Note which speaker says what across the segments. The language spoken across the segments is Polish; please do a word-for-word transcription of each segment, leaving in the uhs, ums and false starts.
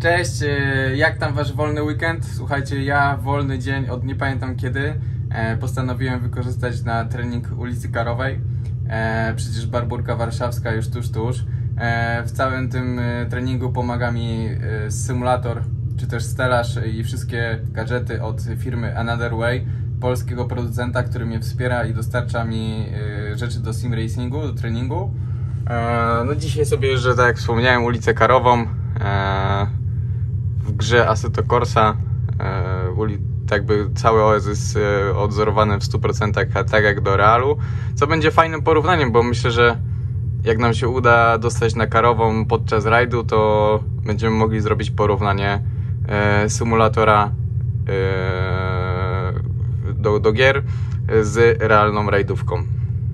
Speaker 1: Cześć, jak tam wasz wolny weekend? Słuchajcie, ja wolny dzień od nie pamiętam kiedy postanowiłem wykorzystać na trening ulicy Karowej. Przecież Barburka Warszawska już tuż, tuż. W całym tym treningu pomaga mi symulator, czy też stelaż i wszystkie gadżety od firmy Another Way, polskiego producenta, który mnie wspiera i dostarcza mi rzeczy do sim racingu, do treningu. No dzisiaj sobie jeżdżę, tak jak wspomniałem, ulicę Karową. W grze Assetto Corsa jakby cały O S jest odzorowany w stu procentach tak jak do realu, co będzie fajnym porównaniem, bo myślę, że jak nam się uda dostać na Karową podczas rajdu, to będziemy mogli zrobić porównanie symulatora do, do gier z realną rajdówką.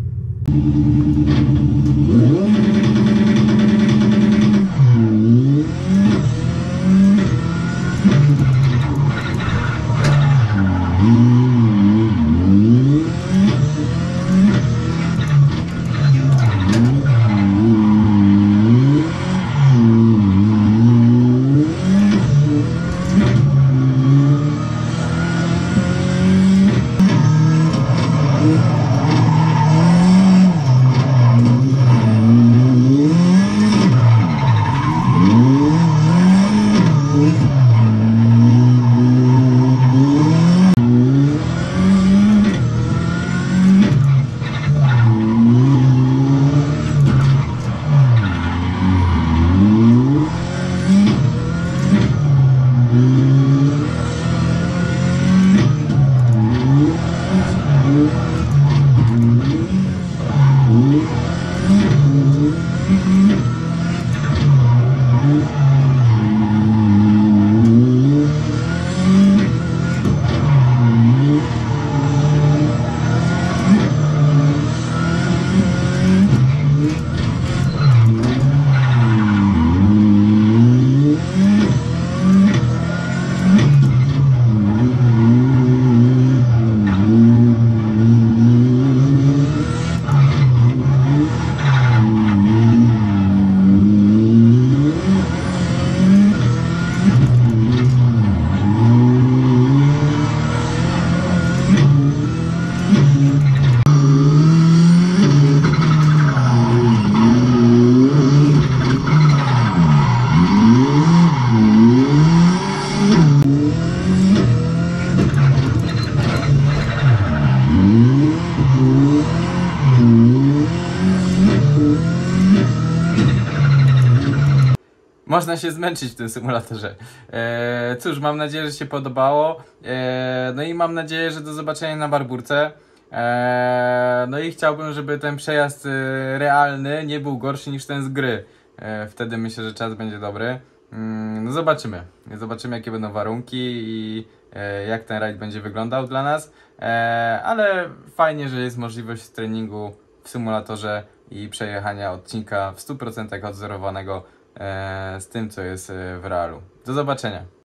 Speaker 1: Można się zmęczyć w tym symulatorze. Eee, cóż, mam nadzieję, że się podobało. Eee, no i mam nadzieję, że do zobaczenia na Barburce. Eee, no i chciałbym, żeby ten przejazd e, realny nie był gorszy niż ten z gry. Eee, wtedy myślę, że czas będzie dobry. Eee, no zobaczymy. Zobaczymy, jakie będą warunki i e, jak ten rajd będzie wyglądał dla nas. Eee, ale fajnie, że jest możliwość treningu w symulatorze i przejechania odcinka w stu procentach odzorowanego z tym, co jest w realu. Do zobaczenia.